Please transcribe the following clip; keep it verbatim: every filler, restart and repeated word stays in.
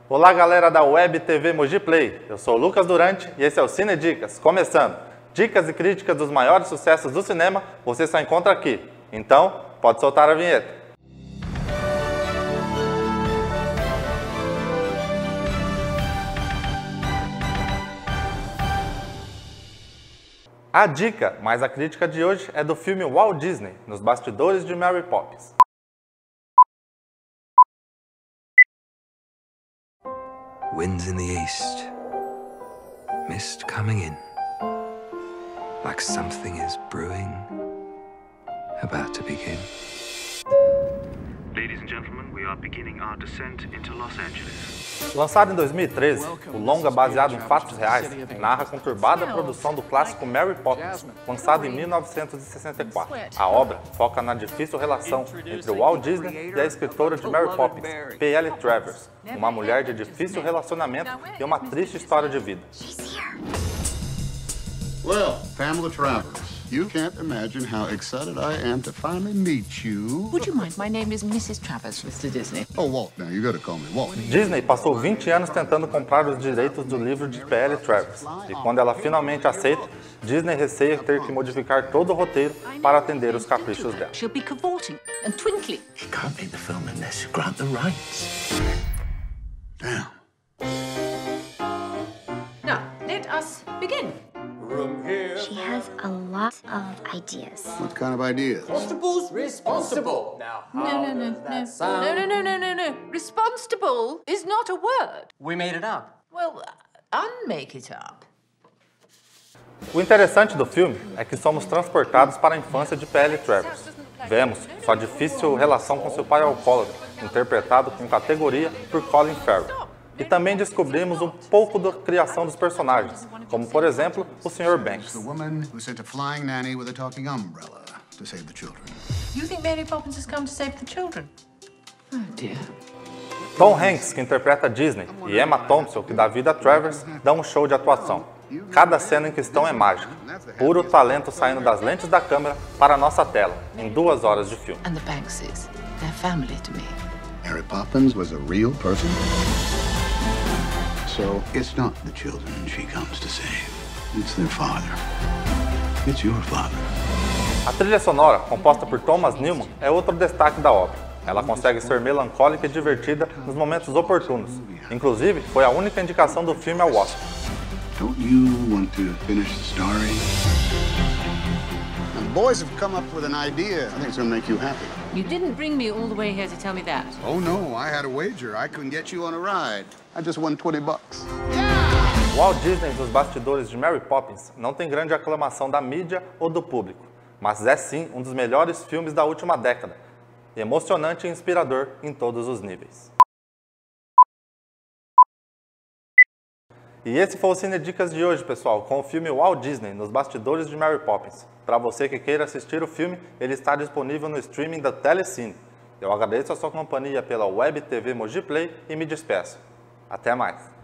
Olá galera da Web T V Mogi Play, eu sou o Lucas Durante e esse é o Cine Dicas, começando! Dicas e críticas dos maiores sucessos do cinema você só encontra aqui, então pode soltar a vinheta! A dica, mas a crítica de hoje é do filme Walt Disney, nos bastidores de Mary Poppins. Winds in the east, mist coming in, like something is brewing, about to begin. Ladies and gentlemen, we are beginning our descent into Los Angeles. Lançado em dois mil e treze, o longa baseado em fatos reais narra a conturbada produção do clássico Mary Poppins, lançado em mil novecentos e sessenta e quatro. A obra foca na difícil relação entre o Walt Disney e a escritora de Mary Poppins, P L Travers, uma mulher de difícil relacionamento e uma triste história de vida. Well, Pamela Travers, you can't imagine how excited I am to finally meet you. Would you mind? My name is Missus Travers, mister Disney. Oh, Walt, now you gotta call me Walt. Disney passou vinte anos tentando comprar os direitos do livro de P L Travers, e quando ela finalmente aceita, Disney receia ter que modificar todo o roteiro para atender os caprichos dela. She'll be cavorting and twinkling. You can't make the film unless you grant the rights. Damn. Now, let us begin. She has a lot of ideas. What kind of ideas? Constable's responsible. Now, No, how no, no, does no. that sound? No, no, no, no, no, no. Responsible is not a word. We made it up. Well, unmake it up. O interessante do filme é que somos transportados para a infância de P L Travers. Vemos sua difícil relação com seu pai alcoólatra, interpretado com categoria por Colin Farrell. E também descobrimos um pouco da criação dos personagens, como por exemplo, o senhor Banks. The woman who sent a flying nanny with a talking umbrella to save the children. You think Mary Poppins has come to save the children? Oh, dear. Tom Hanks, que interpreta Disney, e Emma Thompson, que dá vida a Travers, dão um show de atuação. Cada cena em questão é mágica, puro talento saindo das lentes da câmera para a nossa tela, em duas horas de filme. And the Bankses, they're family to me. Mary Poppins was a real person. So it's not the children she comes to save. It's their father. It's your father. A trilha sonora, composta por Thomas Newman, é outro destaque da obra. Ela consegue ser melancólica e divertida nos momentos oportunos. Inclusive, foi a única indicação do filme ao Oscar. Don't you want to finish the story? And the boys have come up with an idea. I think it's gonna make you happy. You didn't bring me all the way here to tell me that. Oh no, I had a wager. I couldn't get you on a ride. I just won twenty bucks. Walt Disney dos bastidores de Mary Poppins não tem grande aclamação da mídia ou do público, mas é sim um dos melhores filmes da última década, emocionante e inspirador em todos os níveis. E esse foi o Cine Dicas de hoje, pessoal, com o filme Walt Disney nos bastidores de Mary Poppins. Para você que queira assistir o filme, ele está disponível no streaming da Telecine. Eu agradeço a sua companhia pela Web T V Mogi Play e me despeço. Até mais!